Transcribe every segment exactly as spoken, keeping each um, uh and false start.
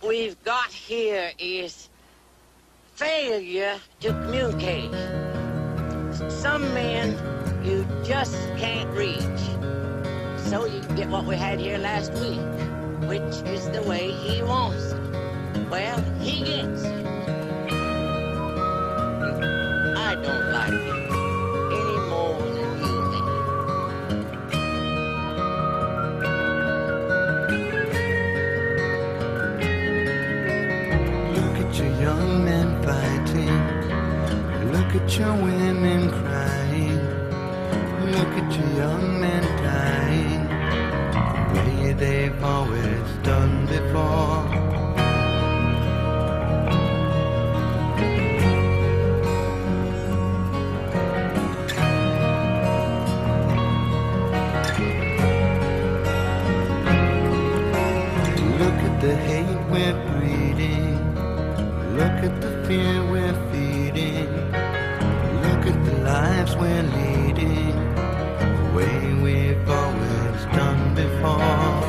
we've got here is failure to communicate. Some men you just can't reach. So you get what we had here last week, which is the way he wants it. Well, he gets it. I don't like it any more than you do. Look at your young men fighting. Look at your women crying. Look at your young men dying the way they've always done before. Look at the hate we're breeding. Look at the fear we're feeding. Look at the lives we're leading the way we've always done before.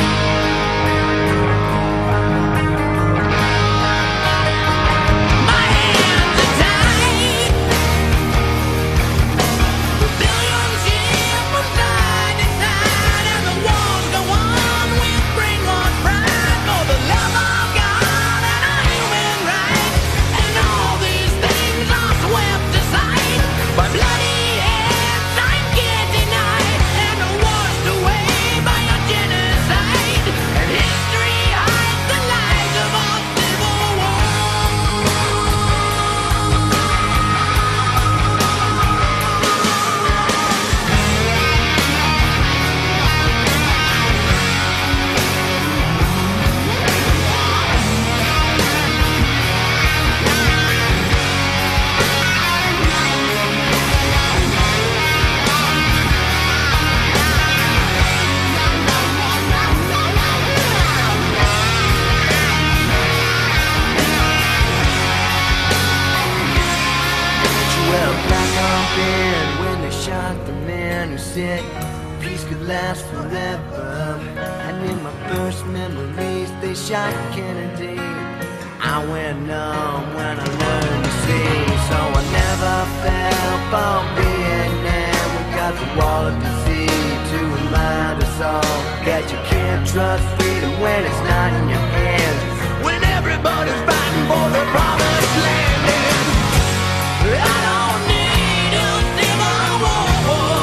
Peace could last forever. And in my first memories, they shot Kennedy. I went numb when I learned to see. So I never fell for Vietnam. We got the wall of disease to remind us all that you can't trust freedom when it's not in your hands. When everybody's fighting for the promised land. And I don't need a civil war.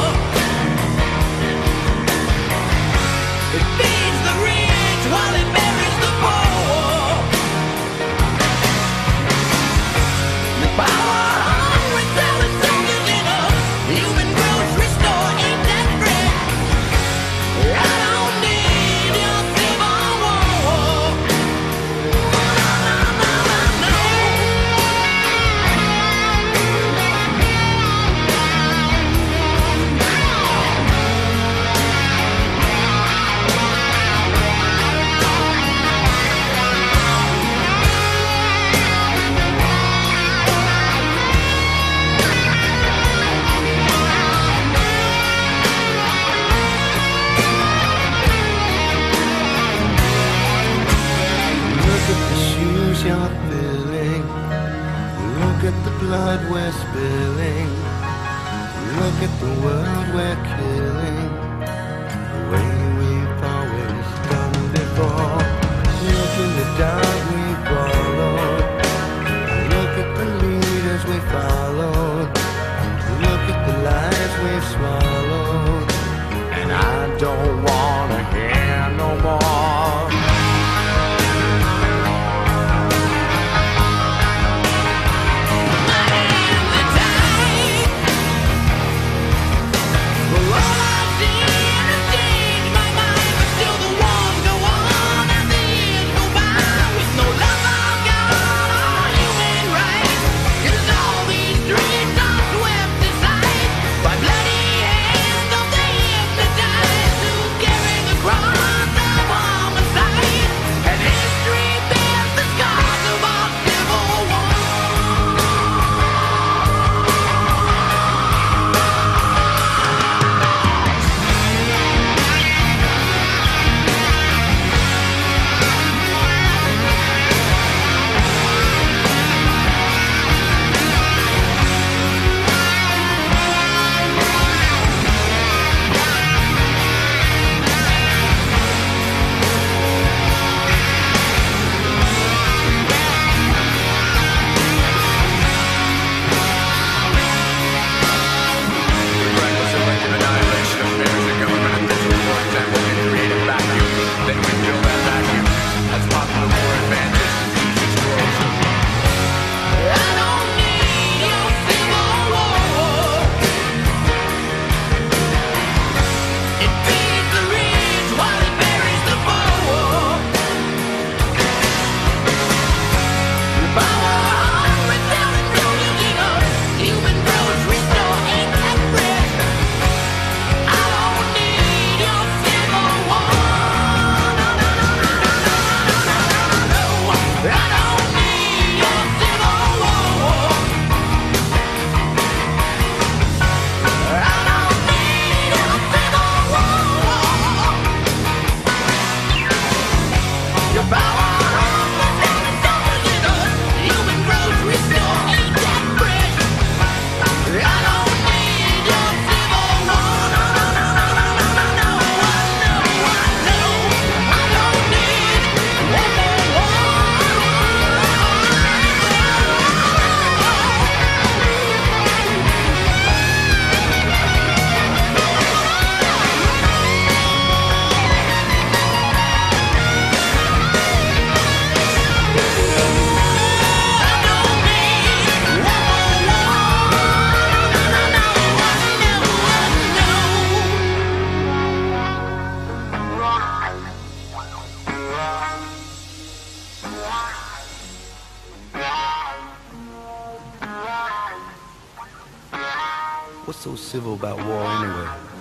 It feeds the rich while it buries the poor. The power hungry selling soldiers in a human grocery store ain't that great. I don't need a civil war. No, no, no, no, no. Look at the shoes you're filling. Look at the blood we're spilling. Look at the world we're killing the way we've always done before. Look in the dark we followed. Look at the leaders we followed. Look at the lies we've swallowed. And I don't wanna hear no more. My hands are tied. Well, all I What's so civil about war anyway?